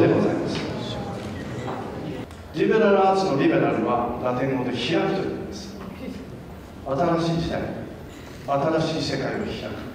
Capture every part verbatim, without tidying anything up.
でございます。リベラルアーツのリベラルはラテン語で開きという意味です。新しい時代、新しい世界を開く。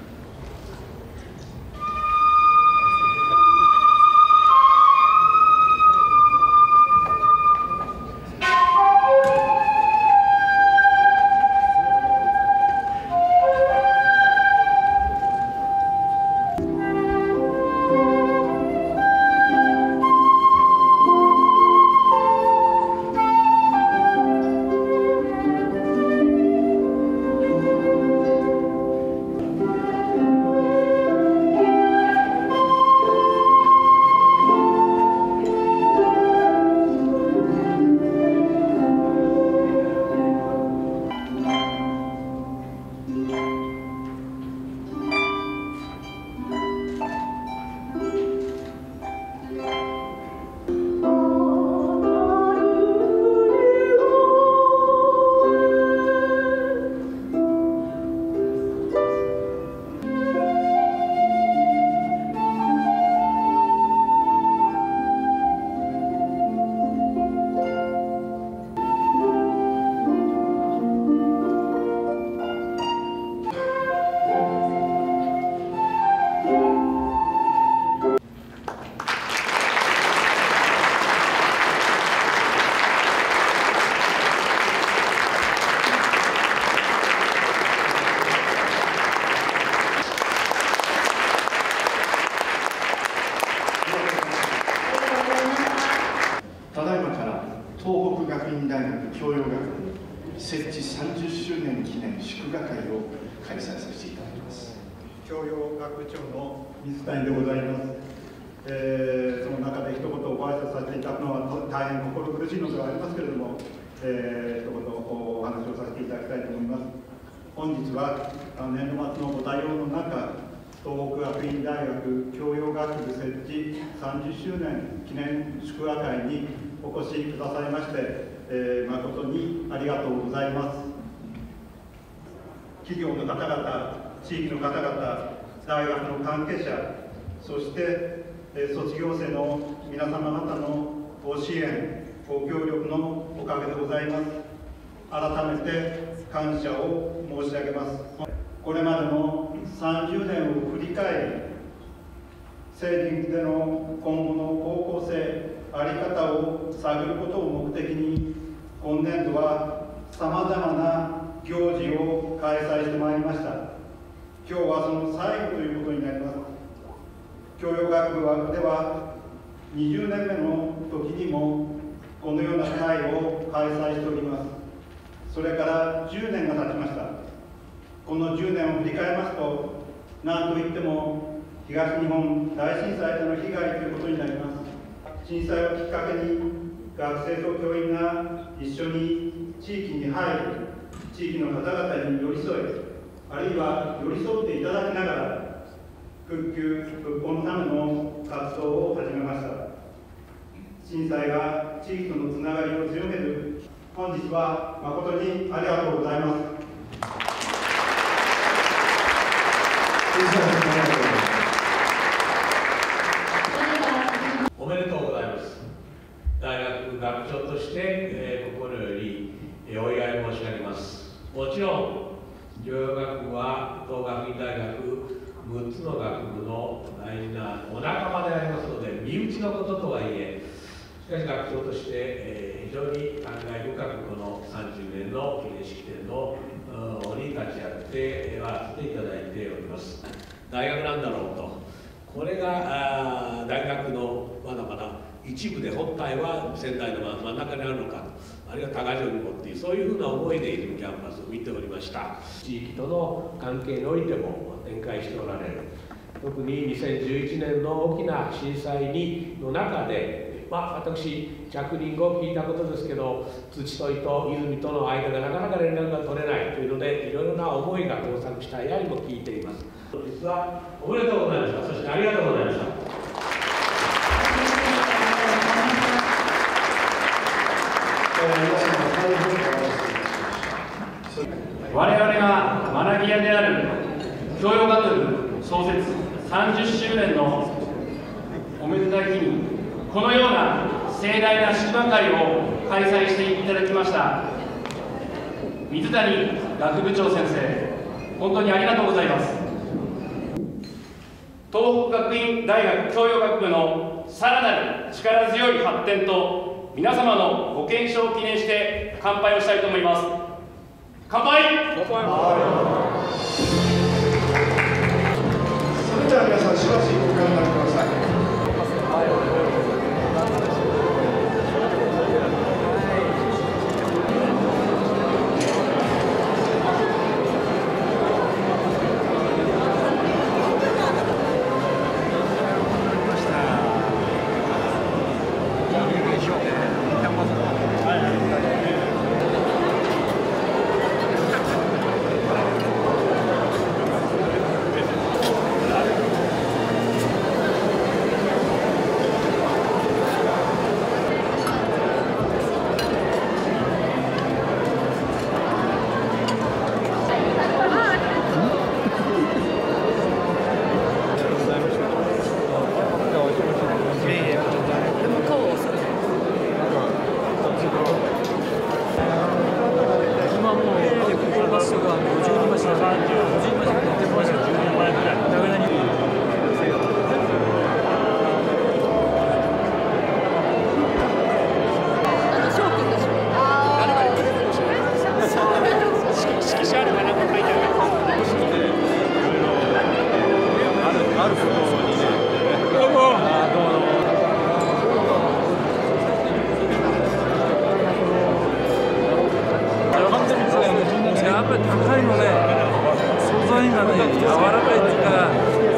東北学院大学教養学部設置さんじゅっしゅうねん記念祝賀会を開催させていただきます。 教養学部長の水谷でございます。えー、その中で一言ご挨拶させていただくのは大変心苦しいのではありますけれども、えー、一言お話をさせていただきたいと思います。本日は年度末のご対応の中、東北学院大学教養学部設置さんじゅっしゅうねん記念祝賀会にお越しくださいまして、えー、誠にありがとうございます。企業の方々、地域の方々、大学の関係者、そして、えー、卒業生の皆様方のご支援、ご協力のおかげでございます。改めて感謝を申し上げます。これまでのさんじゅうねんを振り返り、成人での今後の高校生在り方を探ることを目的に、今年度はさまざまな行事を開催してまいりました。今日はその最後ということになります。教養学部ではにじゅうねんめの時にもこのような会を開催しております。それからじゅうねんが経ちました。このじゅうねんを振り返りますと、何といっても東日本大震災での被害ということになります。震災をきっかけに学生と教員が一緒に地域に入り、地域の方々に寄り添い、あるいは寄り添っていただきながら復旧・復興のための活動を始めました。震災が地域とのつながりを強める本日は誠にありがとうございます。 おめでとうございます。大学学長として、えー、心より、えー、お祝い申し上げます。もちろん教養学部は東学院大学むっつの学部の大事なお仲間でありますので、身内のこととはいえ、しかし学長として、えー、非常に感慨深くこのさんじゅうねんの記念式典のに立ち会ってはせていただいております。大学なんだろうと、これが大学のまだまだ一部で、本体は仙台の真ん中にあるのか、あるいは多賀城にもっていう、そういうふうな思いでいるキャンパスを見ておりました。地域との関係においても展開しておられる。特ににせんじゅういちねんの大きな震災にの中で、まあ、私、着任後聞いたことですけど、土戸と泉との間がなかなか連絡が取れないというので、いろいろな思いが交錯したやりも聞いています。実はおめでとうございました。そしてありがとうございました。 我々が学び屋である教養学部創設さんじゅっしゅうねんのおめでたい日に、 このような盛大な祝賀会を開催していただきました水谷学部長先生、本当にありがとうございます。東北学院大学教養学部のさらなる力強い発展と皆様のご健勝を記念して乾杯をしたいと思います。乾杯。 それでは皆さんしばしお考えください。 高いのね、素材がね、柔らかいっていうか。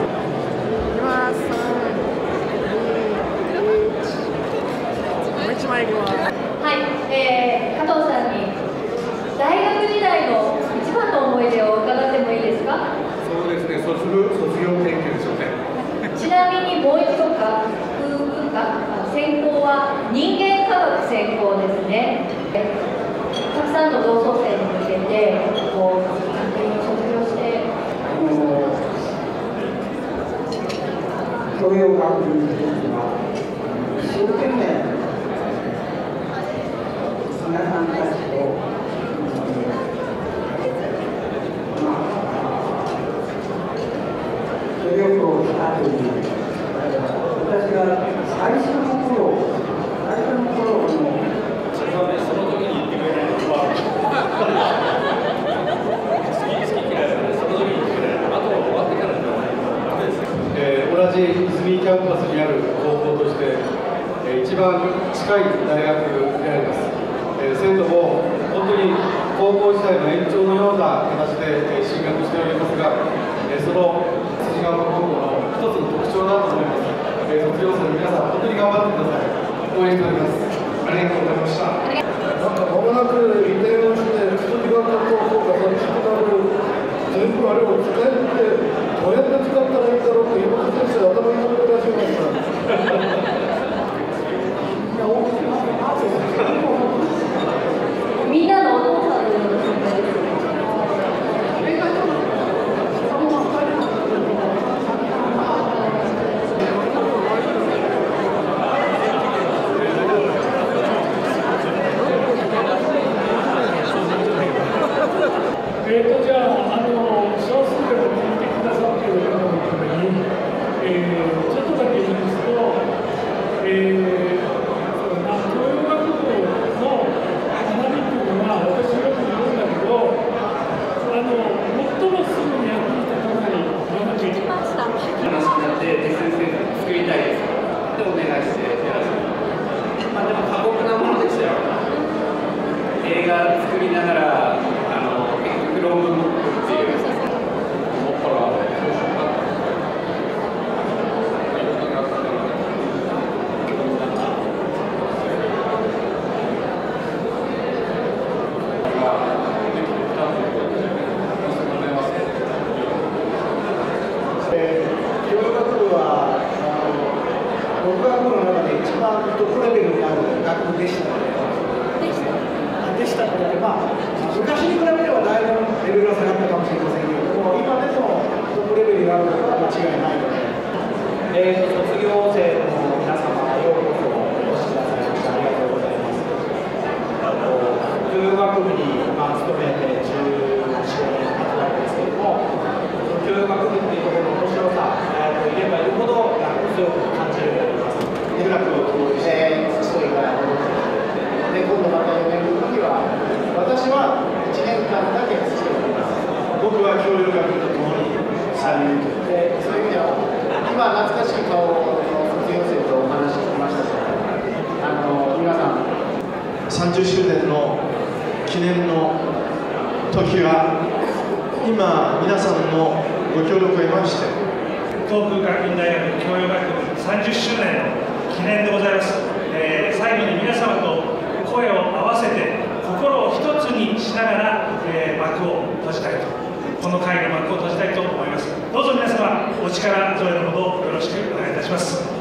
はい、えー、加藤さんに大学時代の一番の思い出を伺ってもいいですか？ そうですね、卒業卒業研究でしょうね。 ちなみにもう一度か、空文化、専攻は人間科学専攻ですね。たくさんの同窓生に向けて、こう学院を卒業して、 教養学部の時は一生懸命皆さんたちと、まあ、努力をしたという、私が最初の頃、最初の頃の、その時に言ってくれないのは、 同じ泉キャンパスにある高校として、えー、一番近い大学であります。えー、生徒も本当に高校時代の延長のような形で、えー、進学しておりますが、えー、その辻川高校の一つの特徴だと思います。えー、卒業生の皆さん、本当に頑張ってください。応援しております。ありがとうございました。 なんか間もなく移転をして、辻川高校が寂しくなる、全部あれを使えて、どうやって使ったらいいだろうって、今の先生、頭に残り出しました。 みんなのお父さんのような存在です。 えーとじゃあ、あの少数でも聞いてくださっている方のために、えー、ちょっとだけ言いますと、えー、教養学部の学びっていうのは、私よく言うんだけど、あの最もすぐに役に立たない学び。 話になって、手先生が作りたいですってお願いしてやらせて、まあ、でも過酷なものでしたよ。映画作りながら、あの結局論文もっていう。 僕学部の中で一番トップレベルになる学部でしたので、でしたので、まあ、昔に比べればだいぶレベルが下がったかもしれませんけれども、今でもトップレベルになることは間違いないので、えー、卒業生の皆様、ようこそ。 協力学とともに参入という。 そういう意味では、今、懐かしい顔の卒業生とお話ししましたけど、あの皆さん、 さんじゅっしゅうねんの記念の時は、今、皆さんのご協力を得まして、 東北学院大学教養学部さんじゅっしゅうねんの記念でございます。えー、最後に皆様と声を合わせて、心を一つにしながら、えー、幕を閉じたいと、この会の幕を閉じたいと思います。どうぞ皆様、お力添えのほどよろしくお願いいたします。